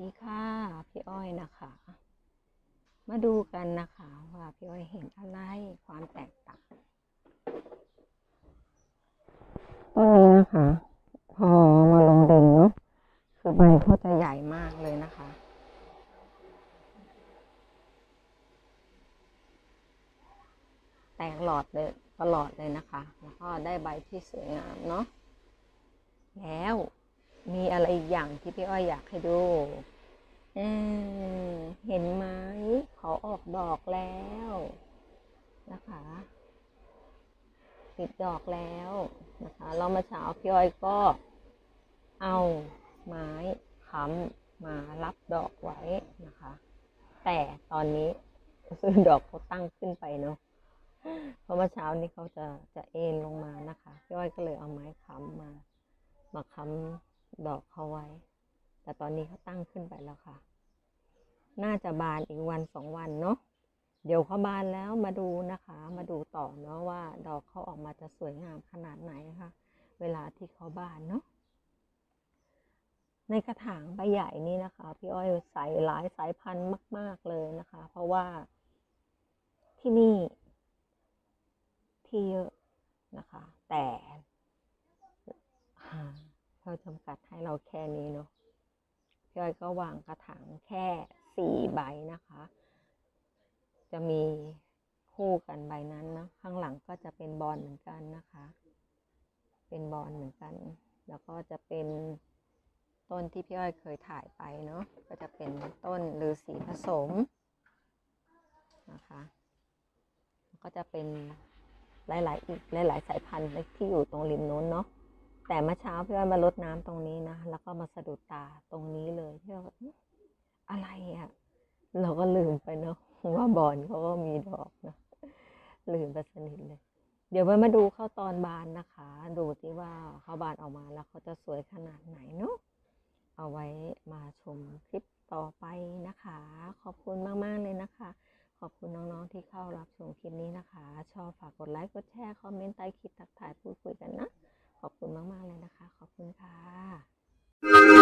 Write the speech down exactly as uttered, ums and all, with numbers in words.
ดีค่ะพี่อ้อยนะคะมาดูกันนะคะว่าพี่อ้อยเห็นอะไรความแตกต่างต้นนี้นะคะพอมาลงดินเนาะคือใบเขาจะใหญ่มากเลยนะคะแตกหลอดเลยตลอดเลยนะคะแล้วก็ได้ใบที่สวยงามเนาะแล้วมีอะไรอีกอย่างที่พี่อ้อยอยากให้ดูเออเห็นไหมเขาออกดอกแล้วนะคะติดดอกแล้วนะคะเรามาเช้าพี่อ้อยก็เอาไม้ค้ำมารับดอกไว้นะคะแต่ตอนนี้คือดอกเขาตั้งขึ้นไปเนาะเพราะเมื่อเช้านี้เขาจะจะเอ็นลงมานะคะพี่อ้อยก็เลยเอาไม้ค้ำมามาค้ำดอกเขาไว้แต่ตอนนี้เขาตั้งขึ้นไปแล้วค่ะน่าจะบานอีกวันสองวันเนาะเดี๋ยวเขาบานแล้วมาดูนะคะมาดูต่อเนาะว่าดอกเขาออกมาจะสวยงามขนาดไหนคะเวลาที่เขาบานเนาะในกระถางใบใหญ่นี่นะคะพี่อ้อยใส่หลายสายพันธุ์มากๆเลยนะคะเพราะว่าที่นี่ที่เยอะนะคะแต่เขาจำกัดให้เราแค่นี้เนาะพี่อ้อยก็วางกระถางแค่สี่ใบนะคะจะมีคู่กันใบนั้นนะข้างหลังก็จะเป็นบอลเหมือนกันนะคะเป็นบอลเหมือนกันแล้วก็จะเป็นต้นที่พี่อ้อยเคยถ่ายไปเนาะก็จะเป็นต้นฤาษีผสมนะคะก็จะเป็นหลายๆอีกหลายๆสายพันธุ์ที่อยู่ตรงริมโน้นเนาะแต่เมื่อเช้าพี่อ้อยมารดน้ำตรงนี้นะแล้วก็มาสะดุดตาตรงนี้เลยพี่อ้อยอะไรอ่ะเราก็ลืมไปเนาะว่าบอนเขาก็มีดอกนะลืมไปสนิทเลยเดี๋ยวไว้มาดูเข้าตอนบานนะคะดูที่ว่าเขาบานออกมาแล้วเขาจะสวยขนาดไหนเนาะเอาไว้มาชมคลิปต่อไปนะคะขอบคุณมากๆเลยนะคะขอบคุณน้องๆที่เข้ารับชมคลิปนี้นะคะชอบฝากกดไลค์กดแชร์คอมเมนต์ใต้คลิปทักทายพูดคุยกันนะขอบคุณมากๆเลยนะคะขอบคุณค่ะ